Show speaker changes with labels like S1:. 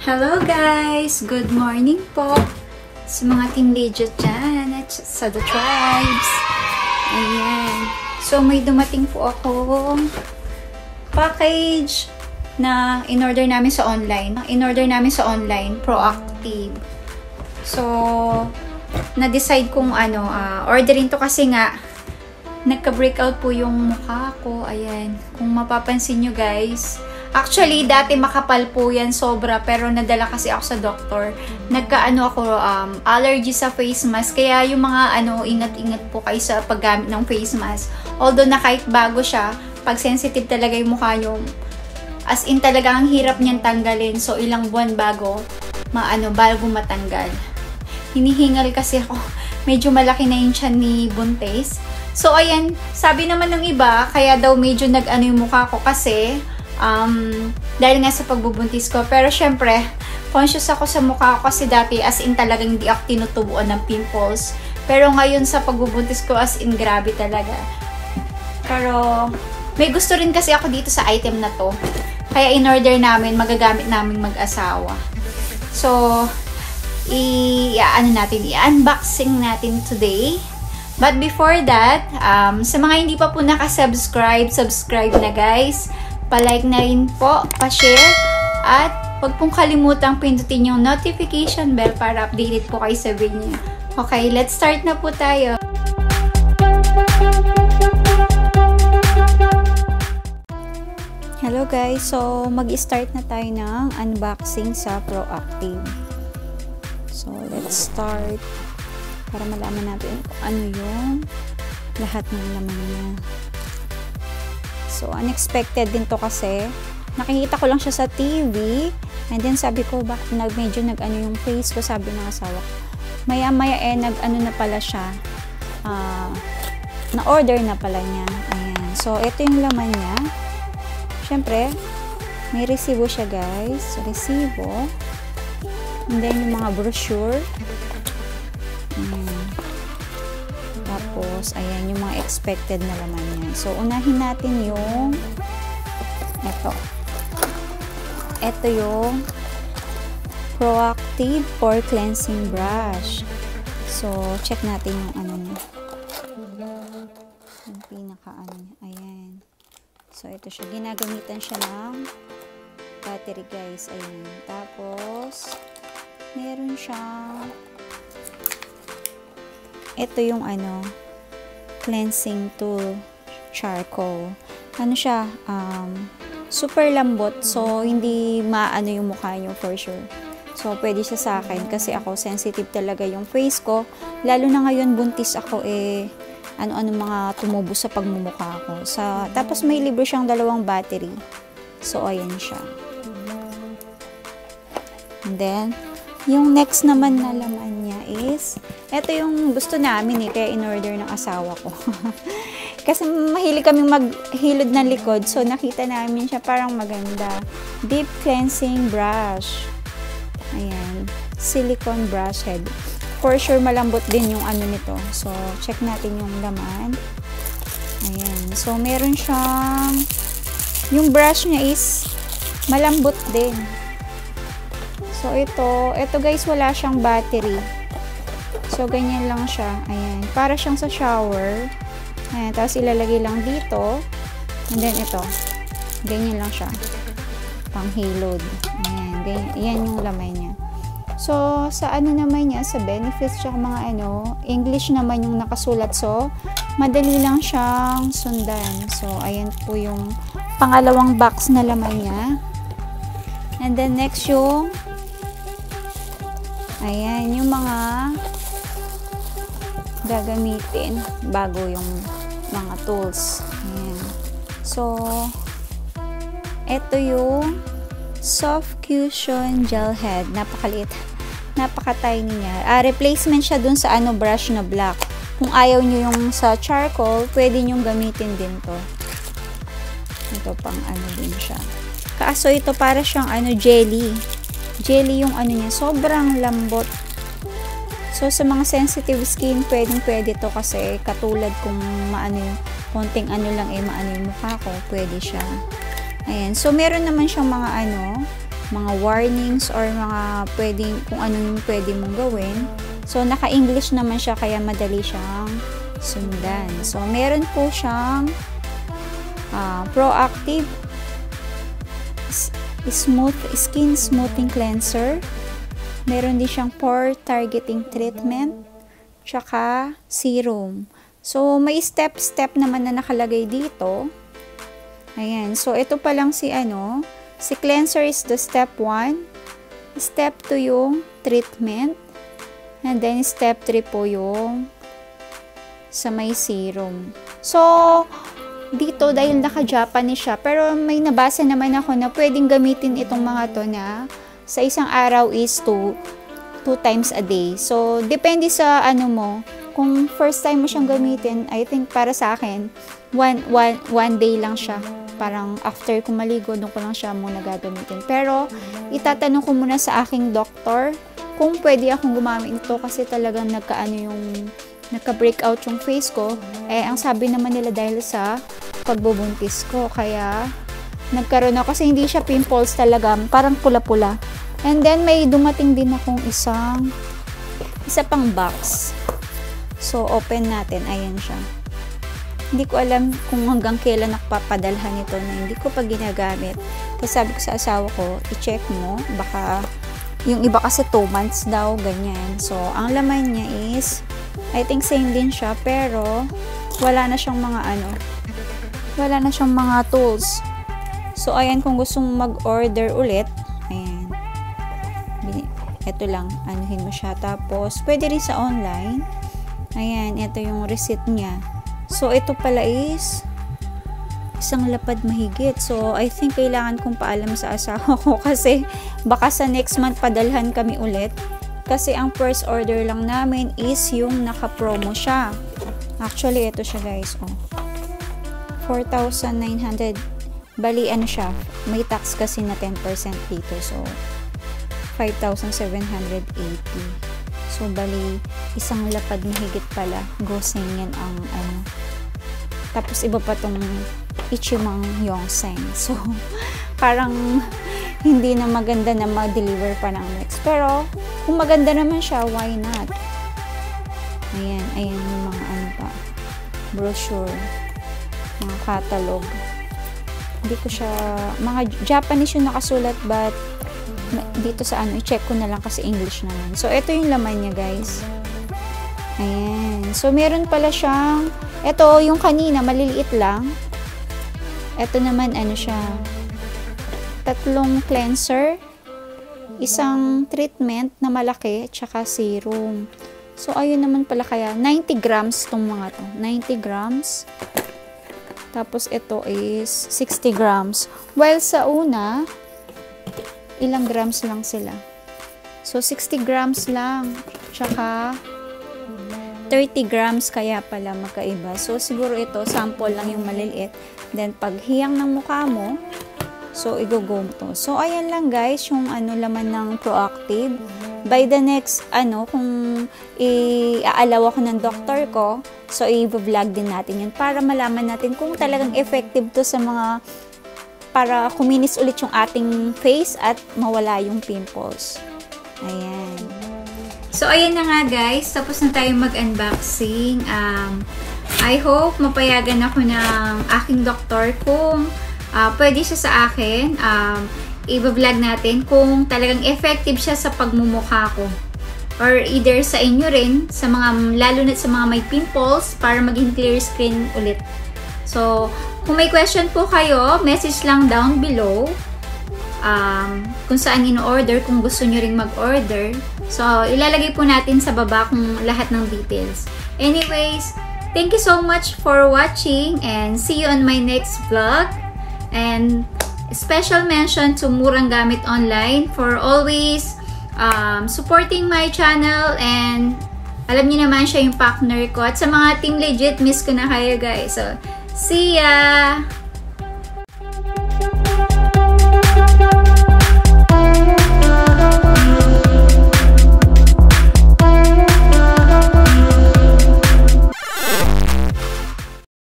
S1: Hello guys! Good morning po sa mga Team Legit dyan at sa The Tribes. Ayan. So may dumating po akong package na in-order namin sa online. Proactive. So, na-decide kung orderin to kasi nga nagka-breakout po yung mukha ko. Ayan. Kung mapapansin nyo guys, actually, dati makapal po yan sobra, pero nadala kasi ako sa doktor. Allergy sa face mask. Kaya yung mga ingat-ingat po kayo sa paggamit ng face mask. Although na kahit bago siya, pag sensitive talaga yung mukha nyo, as in talaga ang hirap niyan tanggalin. So, ilang buwan bago matanggal. Hinihingal kasi ako. Medyo malaki na yung tiyan ni Buntes. So, ayan, sabi naman ng iba, kaya daw medyo yung mukha ko kasi dahil nga sa pagbubuntis ko. Pero syempre, conscious ako sa mukha ko kasi dati as in talagang hindi ako tinutubuan ng pimples. Pero ngayon sa pagbubuntis ko as in grabe talaga. Pero may gusto rin kasi ako dito sa item na to. Kaya in-order namin, magagamit namin mag-asawa. So, i-unboxing natin today. But before that, sa mga hindi pa po nakasubscribe, subscribe na guys. Pa-like na rin po, pa-share, at huwag pong kalimutang pindutin yung notification bell para updated po kayo sa video niyo. Okay, let's start na po tayo. Hello guys, so mag-start na tayo ng unboxing sa Proactive. So let's start para malaman natin kung ano yung lahat ng laman niya. So, unexpected din to kasi. Nakikita ko lang siya sa TV. And then, sabi ko, bakit medyo yung face ko, sabi ng asawa ko. Maya-maya na pala siya. Na-order na pala niya. Ayan. So, ito yung laman niya. Siyempre, may resibo siya, guys. Resibo. And then, yung mga brochure. Ayan. Tapos, ayan, yung mga expected na laman niya. So, unahin natin yung ito yung Proactive Pore Cleansing Brush. So, check natin yung niya. Yung pinaka-ano. Ayan. So, ito siya. Ginagamitan siya ng battery, guys. Ayan. Tapos, meron siyang ito yung cleansing tool, charcoal. Siya, super lambot, so hindi yung mukha nyo for sure. So, pwede siya sa akin kasi ako sensitive talaga yung face ko. Lalo na ngayon, buntis ako mga tumubo sa pagmumukha ko. Tapos may libre siyang 2 battery. So, ayan siya. And then, yung next naman na laman niya is, ito yung gusto namin kaya in-order ng asawa ko. Kasi mahilig kaming maghilod ng likod, so nakita namin siya parang maganda. Deep Cleansing Brush. Ayan. Silicone brush head. For sure, malambot din yung nito. So, check natin yung laman. Ayan. So, meron siyang, yung brush niya is malambot din. So, ito guys, wala siyang battery. So, ganyan lang siya. Ayan. Para siyang sa shower. Ayan. Tapos, ilalagay lang dito. And then, ito. Ganyan lang siya. Pang-hilod. Ayan. Yan yung laman niya. So, sa naman niya, sa benefits, siya mga English naman yung nakasulat. So, madali lang siyang sundan. So, ayan po yung pangalawang box na laman niya. And then, next yung ayan, yung mga gagamitin bago yung mga tools. Ayan. So, ito yung Soft Cushion Gel Head. Napakaliit. Napaka-tiny niya. Replacement siya dun sa brush na black. Kung ayaw nyo yung sa charcoal, pwede nyo gamitin din to. Ito pang din siya. Kaso ito para siyang jelly. Jelly yung niya, sobrang lambot. So, sa mga sensitive skin, pwede to kasi katulad kung konting lang yung mukha ko, pwede siya. Ayan. So, meron naman siyang mga mga warnings or mga pwedeng, kung ano yung pwede mong gawin. So, naka-English naman siya kaya madali siyang sundan. So, meron po siyang proactive skin smoothing cleanser. Meron din siyang pore targeting treatment, tsaka serum. So, may step-step naman na nakalagay dito. Ayan. So, ito pa lang si cleanser is the step 1. Step 2 yung treatment. And then, step 3 po yung sa may serum. So, dito, dahil naka-Japanese siya, pero may nabasa naman ako na pwedeng gamitin itong mga to na sa isang araw is 2 times a day. So, depende sa mo. Kung first time mo siyang gamitin, I think para sa akin, one day lang siya. Parang after ko maligo, doon ko lang siya muna gagamitin. Pero, itatanong ko muna sa aking doktor kung pwede akong gumamit ito kasi talagang nagka-breakout yung face ko. Ang sabi naman nila dahil sa pagbubuntis ko. Kaya, nagkaroon ako kasi hindi siya pimples talaga. Parang pula-pula. And then, may dumating din akong isa pang box. So, open natin. Ayan siya. Hindi ko alam kung hanggang kailan nakapadalhan ito na hindi ko pa ginagamit. Kasi sabi ko sa asawa ko, i-check mo. Baka, yung iba kasi 2 months daw, ganyan. So, ang laman niya is, I think same din siya, pero wala na siyang mga tools. So, ayan, kung gusto mong mag-order ulit, ayan. Ito lang, anuhin mo siya. Tapos, pwede rin sa online. Ayan, ito yung receipt niya. So, ito pala is isang lapad mahigit. So, I think kailangan kong paalam sa asawa ko kasi baka sa next month padalhan kami ulit. Kasi ang first order lang namin is yung naka-promo siya. Actually, ito siya guys. 4,900. Bali, siya. May tax kasi na 10% dito. So, 5,780. So, bali, isang lapad mahigit pala. Goseng yan ang Tapos, iba pa tong Ichimang Yongseng. So, parang hindi na maganda na mag-deliver pa ng next. Pero, kung maganda naman siya, why not? Ayan yung mga brochure, mga catalog. Hindi ko siya, mga Japanese yung nakasulat, but dito sa i-check ko na lang kasi English naman. So, ito yung laman niya, guys. Ayan. So, meron pala siyang, ito, yung kanina, maliliit lang. Ito naman, siya, 3 cleanser, isang treatment na malaki, tsaka serum. So, ayun naman pala kaya, 90 grams itong mga to. 90 grams. Tapos, ito is 60 grams. While sa una, ilang grams lang sila. So, 60 grams lang. Tsaka, 30 grams kaya pala magkaiba. So, siguro ito, sample lang yung maliliit. Then, pag hiyang ng mukha mo, so, i-go to. So, ayan lang guys, yung laman ng Proactive. By the next, kung i-aalaw ako ng doktor ko, so, i-vlog din natin yun para malaman natin kung talagang effective to sa mga, para kuminis ulit yung ating face at mawala yung pimples. Ayan. So, ayan na nga guys. Tapos na tayo mag-unboxing. I hope mapayagan ako ng aking doktor kung pwede siya sa akin. I-vlog natin kung talagang effective siya sa pagmumukha ko. Or either sa inyo rin, sa mga, lalo na sa mga may pimples, para maging clear skin ulit. So, kung may question po kayo, message lang down below. Kung saan in-order, kung gusto nyo ring mag-order. So, ilalagay po natin sa baba kung lahat ng details. Anyways, thank you so much for watching and see you on my next vlog. And special mention to Murang Gamit Online for always supporting my channel, and alam niyo naman siya yung partner ko. At sa mga Team Legit, miss ko na kayo guys. So, see ya!